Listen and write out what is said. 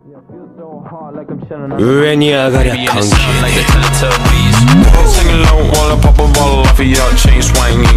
上に上がりゃ関係ねえ。 Sing along while I pop a bottle off of your chain swinging.